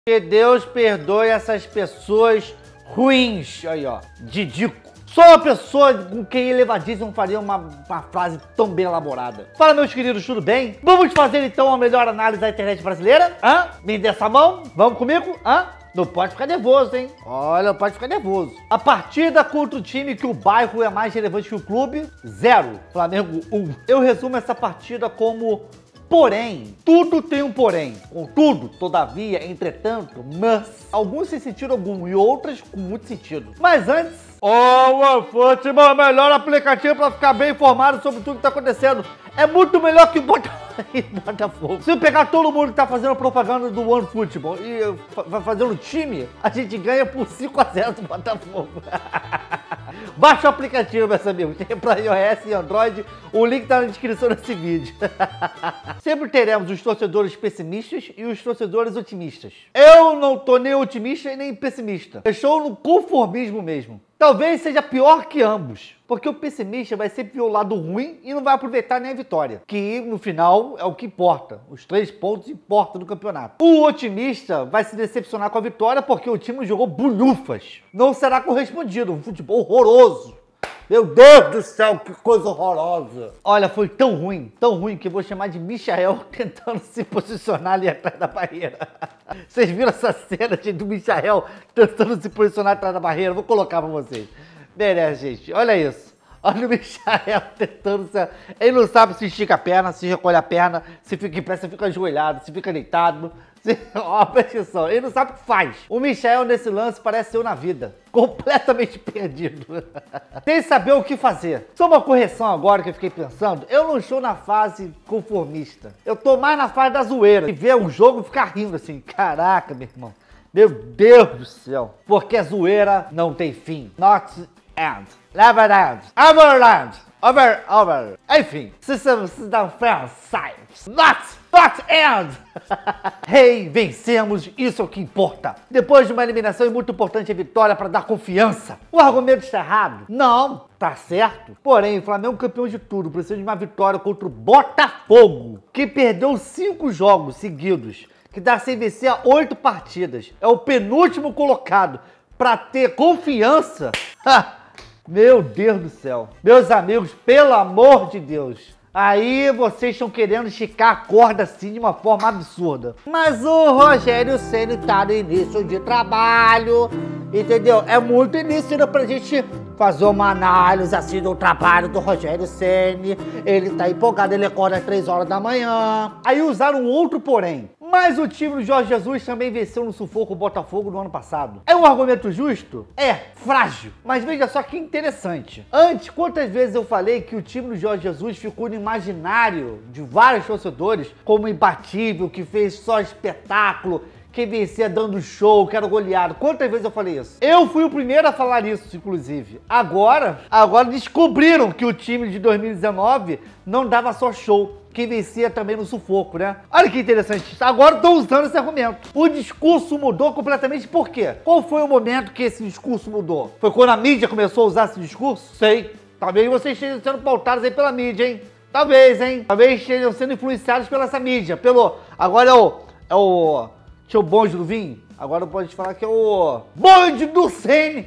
Que Deus perdoe essas pessoas ruins. Aí, ó. Didico. Só uma pessoa com quem elevadíssimo faria uma frase tão bem elaborada. Fala, meus queridos, tudo bem? Vamos fazer, então, a melhor análise da internet brasileira? Hã? Me dê essa mão? Vamos comigo? Hã? Não pode ficar nervoso, hein? Olha, não pode ficar nervoso. A partida contra o time que o bairro é mais relevante que o clube, 0. Flamengo 1. Eu resumo essa partida como... Porém, tudo tem um porém. Contudo, todavia, entretanto, mas... Alguns sem sentido algum e outras com muito sentido. Mas antes... O OneFootball é o melhor aplicativo para ficar bem informado sobre tudo que está acontecendo. É muito melhor que o Botafogo. Se eu pegar todo mundo que tá fazendo propaganda do OneFootball e vai fazendo time, a gente ganha por 5-0 do Botafogo. Baixa o aplicativo, meus amigos. Tem para iOS e Android. O link tá na descrição desse vídeo. Sempre teremos os torcedores pessimistas e os torcedores otimistas. Eu não tô nem otimista e nem pessimista. Eu estou no conformismo mesmo. Talvez seja pior que ambos, porque o pessimista vai sempre ver o lado ruim e não vai aproveitar nem a vitória, que no final é o que importa. Os 3 pontos importam no campeonato. O otimista vai se decepcionar com a vitória porque o time jogou bulhufas. Não será correspondido, um futebol horroroso. Meu Deus do céu, que coisa horrorosa. Olha, foi tão ruim que eu vou chamar de Michael tentando se posicionar ali atrás da barreira. Vocês viram essa cena, gente, do Michael tentando se posicionar atrás da barreira? Vou colocar pra vocês. Merece, gente. Olha isso. Olha o Michael tentando se... Ele não sabe se estica a perna, se recolhe a perna, se fica em pé, se fica ajoelhado, se fica deitado. Ó, presta atenção, ele não sabe o que faz. O Michael nesse lance parece eu na vida. Completamente perdido. Sem saber o que fazer. Só uma correção agora que eu fiquei pensando. Eu não estou na fase conformista. Eu tô mais na fase da zoeira. E ver um jogo e ficar rindo assim. Caraca, meu irmão. Meu Deus do céu. Porque a zoeira não tem fim. Not end. Never end. Everland. Over. Enfim. Systems down fair science. Not end! Hey, vencemos, isso é o que importa. Depois de uma eliminação, é muito importante a vitória para dar confiança. O argumento está errado? Não, tá certo. Porém, o Flamengo campeão de tudo, precisa de uma vitória contra o Botafogo, que perdeu 5 jogos seguidos, que dá sem vencer a 8 partidas. É o penúltimo colocado. Para ter confiança? Meu Deus do céu. Meus amigos, pelo amor de Deus. Aí vocês estão querendo esticar a corda assim de uma forma absurda. Mas o Rogério Ceni tá no início de trabalho, entendeu? É muito início pra gente fazer uma análise assim do trabalho do Rogério Ceni. Ele tá empolgado, ele acorda às 3 horas da manhã. Aí usaram um outro porém. Mas o time do Jorge Jesus também venceu no sufoco o Botafogo no ano passado. É um argumento justo? É, frágil. Mas veja só que interessante. Antes, quantas vezes eu falei que o time do Jorge Jesus ficou no imaginário de vários torcedores como imbatível, que fez só espetáculo, que vencia dando show, que era goleado. Quantas vezes eu falei isso? Eu fui o primeiro a falar isso, inclusive. Agora descobriram que o time de 2019 não dava só show, que vencia também no sufoco, né? Olha que interessante. Agora estão usando esse argumento. O discurso mudou completamente. Por quê? Qual foi o momento que esse discurso mudou? Foi quando a mídia começou a usar esse discurso? Sei. Talvez vocês estejam sendo pautados aí pela mídia, hein? Talvez, hein? Talvez estejam sendo influenciados pela essa mídia. Agora é o Tio Bonde do Vinho. Agora pode falar que é o Bonde do Ceni.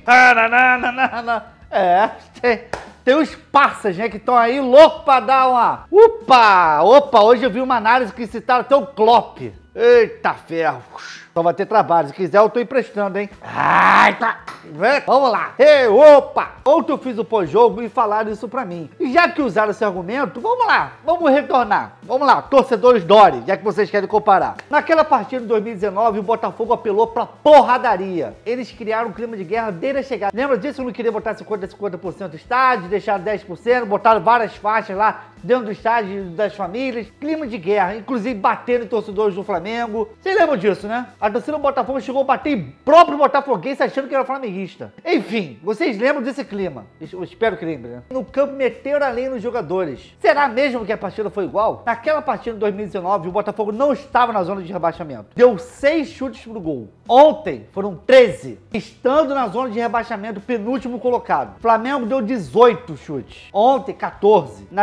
Tem os parças, né, que estão aí loucos pra dar uma... Opa, hoje eu vi uma análise que citaram até o Klopp. Eita ferro. Só vai ter trabalho. Se quiser, eu tô emprestando, hein? Ai, tá. Vamos lá. Opa! Ontem eu fiz o pós-jogo e falaram isso pra mim. E já que usaram esse argumento, vamos lá. Vamos retornar. Vamos lá, torcedores Dori, já que vocês querem comparar. Naquela partida de 2019, o Botafogo apelou pra porradaria. Eles criaram um clima de guerra desde a chegada. Lembra disso? Eu não queria botar 50% do estádio, deixaram 10%, botaram várias faixas lá dentro do estádio das famílias. Clima de guerra, inclusive batendo em torcedores do Flamengo. Vocês lembram disso, né? A torcida do Botafogo chegou a bater em próprio botafoguense achando que era flamenguista. Enfim, vocês lembram desse clima? Eu espero que lembrem, né? No campo meteram a lei nos jogadores. Será mesmo que a partida foi igual? Naquela partida de 2019, o Botafogo não estava na zona de rebaixamento. Deu 6 chutes pro gol. Ontem foram 13, estando na zona de rebaixamento, penúltimo colocado. O Flamengo deu 18 chutes. Ontem, 14. Naquela partida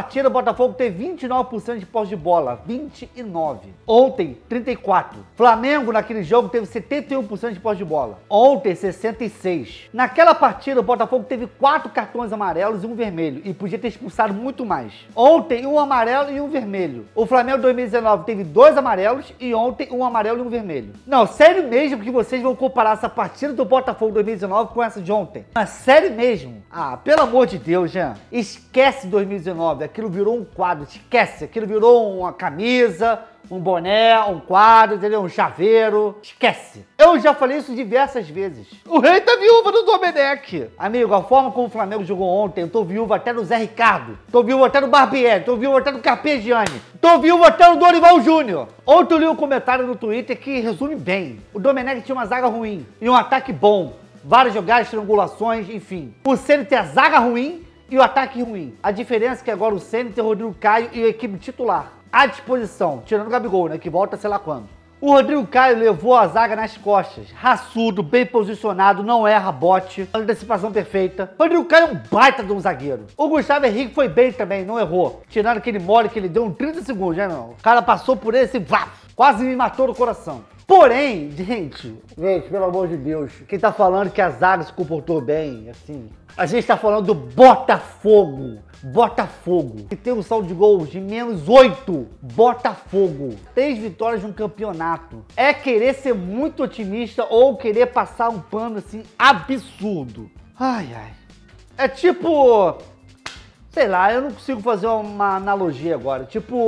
partida, o Botafogo teve 29% de posse de bola. 29. Ontem, 34. Flamengo, naquele jogo, teve 71% de posse de bola. Ontem, 66. Naquela partida, o Botafogo teve 4 cartões amarelos e um vermelho. E podia ter expulsado muito mais. Ontem, um amarelo e um vermelho. O Flamengo 2019 teve 2 amarelos e ontem um amarelo e um vermelho. Não, sério mesmo que vocês vão comparar essa partida do Botafogo 2019 com essa de ontem? Mas sério mesmo? Ah, pelo amor de Deus, Jean. Esquece 2019. Aquilo virou um quadro. Esquece. Aquilo virou uma camisa, um boné, um quadro, entendeu? Um chaveiro. Esquece. Eu já falei isso diversas vezes. O rei tá viúva do Domenech. Amigo, a forma como o Flamengo jogou ontem, eu tô viúva até no Zé Ricardo. Tô viúva até no Barbieri. Tô viúva até no Carpegiani. Tô viúva até no Dorival Júnior. Ontem eu li um comentário no Twitter que resume bem. O Domenech tinha uma zaga ruim e um ataque bom. Várias jogadas, triangulações, enfim. O Ceni tem a zaga ruim e o ataque ruim. A diferença é que agora o Ceni tem o Rodrigo Caio e a equipe titular à disposição, tirando o Gabigol, né, que volta sei lá quando. O Rodrigo Caio levou a zaga nas costas. Raçudo, bem posicionado, não erra bote. Antecipação perfeita. O Rodrigo Caio é um baita de um zagueiro. O Gustavo Henrique foi bem também, não errou. Tirando aquele mole que ele deu em 30 segundos, né, não? O cara passou por esse, quase me matou no coração. Porém, gente, pelo amor de Deus, quem tá falando que a zaga se comportou bem, assim, a gente tá falando do Botafogo. Botafogo, que tem um saldo de gols de -8. Botafogo, 3 vitórias no campeonato. É querer ser muito otimista ou querer passar um pano assim absurdo. Ai, ai. É tipo, sei lá, eu não consigo fazer uma analogia agora.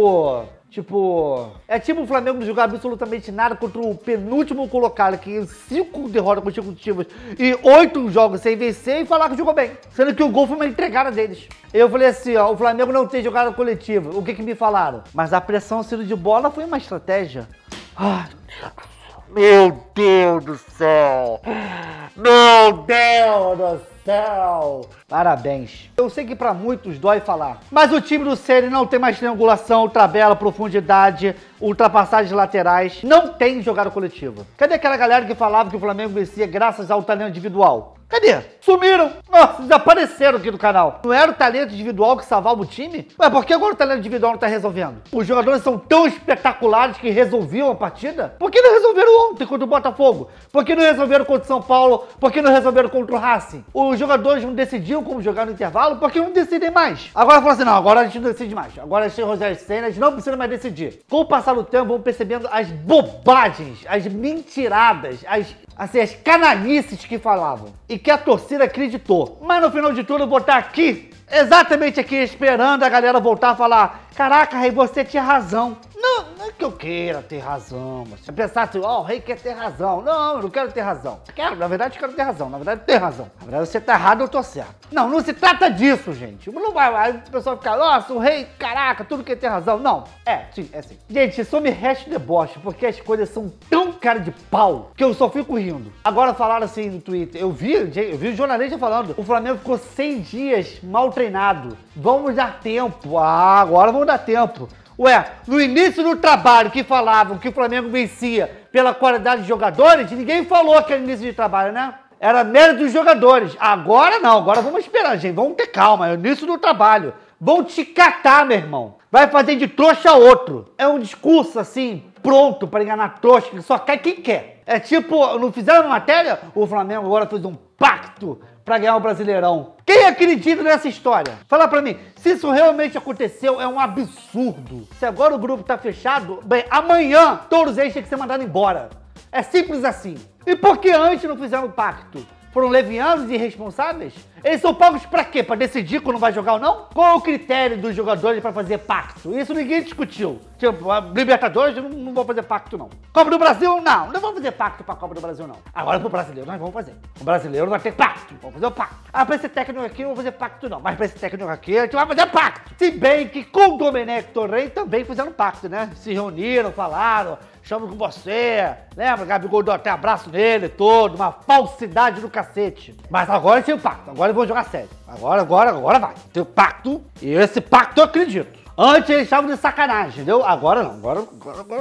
É tipo o Flamengo não jogar absolutamente nada contra o penúltimo colocado, que 5 derrotas consecutivas e 8 jogos sem vencer e falar que jogou bem. Sendo que o gol foi uma entregada deles. Eu falei assim, ó, o Flamengo não tem jogada coletiva. O que me falaram? Mas a pressão sendo de bola foi uma estratégia. Ai, meu Deus do céu! Meu Deus do céu! Parabéns. Eu sei que pra muitos dói falar, mas o time do Ceni não tem mais triangulação, tabela, profundidade, ultrapassagens laterais, não tem jogada coletiva. Cadê aquela galera que falava que o Flamengo vencia graças ao talento individual? Cadê? Sumiram! Nossa, desapareceram aqui do canal. Não era o talento individual que salvava o time? Ué, por que agora o talento individual não tá resolvendo? Os jogadores são tão espetaculares que resolviam a partida? Por que não resolveram ontem contra o Botafogo? Por que não resolveram contra o São Paulo? Por que não resolveram contra o Racing? Os jogadores não decidiam como jogar no intervalo? Por que não decidem mais? Agora falam assim, não, agora a gente não decide mais. Agora a gente tem o Rogério Ceni, a gente não precisa mais decidir. Com o passar do tempo, vão percebendo as bobagens, as mentiradas, as canalices que falavam. E que a torcida acreditou. Mas no final de tudo eu vou estar aqui, exatamente aqui, esperando a galera voltar a falar: caraca, Rei, você tinha razão. Não é que eu queira ter razão, mas você pensar assim, ó, o Rei quer ter razão. Não, eu não quero ter razão. Na verdade eu quero ter razão, na verdade tem razão. Na verdade você tá errado, eu tô certo. Não se trata disso, gente. Não vai, aí o pessoal fica, nossa, o Rei, caraca, tudo quer ter razão. Não, sim, é assim. Gente, só me resta deboche, porque as coisas são tão cara de pau que eu só fico rindo. Agora falaram assim no Twitter, eu vi o jornalista falando, o Flamengo ficou 100 dias mal treinado. Vamos dar tempo. Ah, agora vamos dar tempo. Ué, no início do trabalho que falavam que o Flamengo vencia pela qualidade de jogadores, ninguém falou que era início de trabalho, né? Era mérito dos jogadores. Agora não, agora vamos esperar, gente. Vamos ter calma, é o início do trabalho. Vão te catar, meu irmão. Vai fazer de trouxa outro. É um discurso assim, pronto para enganar trouxa, que só cai quem quer. É tipo, não fizeram matéria? O Flamengo agora fez um pacto para ganhar o Brasileirão. Quem acredita nessa história? Fala pra mim, se isso realmente aconteceu, é um absurdo. Se agora o grupo tá fechado, bem, amanhã todos eles têm que ser mandados embora. É simples assim. E por que antes não fizeram o pacto? Foram levianos e irresponsáveis? Eles são pagos pra quê? Pra decidir quando vai jogar ou não? Qual é o critério dos jogadores pra fazer pacto? Isso ninguém discutiu. Tipo, a Libertadores não vão fazer pacto, não. Copa do Brasil, não vamos fazer pacto pra Copa do Brasil, não. Agora pro brasileiro nós vamos fazer. O brasileiro vai ter pacto, vamos fazer o pacto. Ah, pra esse técnico aqui não vou fazer pacto, não. Mas pra esse técnico aqui a gente vai fazer pacto. Se bem que com o Domenech Torrent também fizeram pacto, né? Se reuniram, falaram, chamo com você. Lembra? Gabigol deu até abraço nele todo, uma falsidade do cacete. Mas agora tem o pacto, agora eles vão jogar sério. Agora vai. Tem o pacto e esse pacto eu acredito. Antes eles estavam de sacanagem, entendeu? Agora não,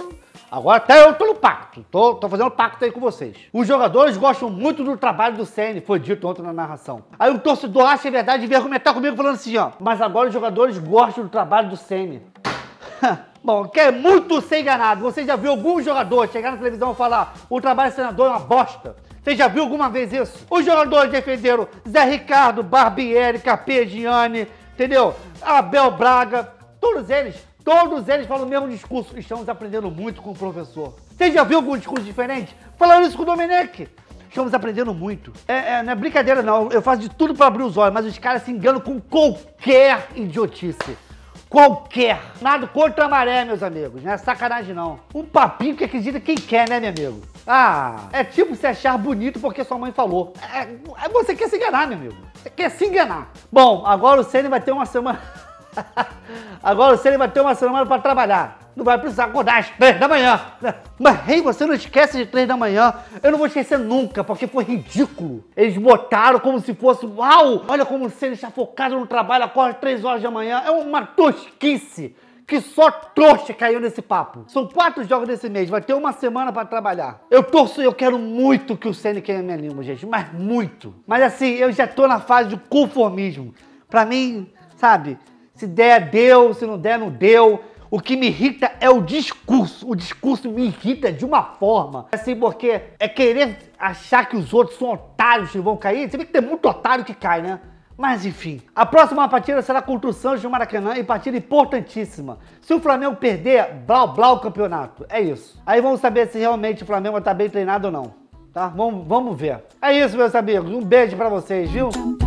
Agora até eu tô no pacto. Tô fazendo pacto aí com vocês. Os jogadores gostam muito do trabalho do Ceni, foi dito ontem na narração. Aí o torcedor acha verdade e vem argumentar comigo falando assim, ó. Mas agora os jogadores gostam do trabalho do Ceni. Bom, que é muito ser enganado. Você já viu algum jogador chegar na televisão e falar o trabalho do treinador é uma bosta? Você já viu alguma vez isso? Os jogadores defenderam Zé Ricardo, Barbieri, Carpegiani, entendeu? Abel Braga, todos eles falam o mesmo discurso. Estamos aprendendo muito com o professor. Você já viu algum discurso diferente? Falaram isso com o Domenech. Estamos aprendendo muito. Não é brincadeira não, eu faço de tudo para abrir os olhos, mas os caras se enganam com qualquer idiotice. Qualquer. Nada contra a maré, meus amigos. Não é sacanagem, não. Um papinho que acredita quem quer, né, meu amigo? Ah, é tipo se achar bonito porque sua mãe falou. Você quer se enganar, meu amigo. Você quer se enganar. Bom, agora o Ceni vai ter uma semana... Agora o Ceni vai ter uma semana para trabalhar. Não vai precisar acordar às 3 da manhã. Mas, rei, você não esquece de 3 da manhã. Eu não vou esquecer nunca, porque foi ridículo. Eles botaram como se fosse, uau, olha como o Ceni está focado no trabalho, acorda às 3 horas da manhã. É uma tosquice que só trouxa caiu nesse papo. São 4 jogos nesse mês, vai ter uma semana para trabalhar. Eu quero muito que o Ceni queime a minha língua, gente, mas muito. Mas assim, eu já tô na fase de conformismo. Pra mim, sabe, se der, deu, se não der, não deu. O que me irrita é o discurso. O discurso me irrita de uma forma. Assim, porque é querer achar que os outros são otários que vão cair. Você vê que tem muito otário que cai, né? Mas enfim. A próxima partida será contra o Santos do Maracanã e partida importantíssima. Se o Flamengo perder, blau blau o campeonato. É isso. Aí vamos saber se realmente o Flamengo tá bem treinado ou não. Tá? Vamos ver. É isso, meus amigos. Um beijo pra vocês, viu?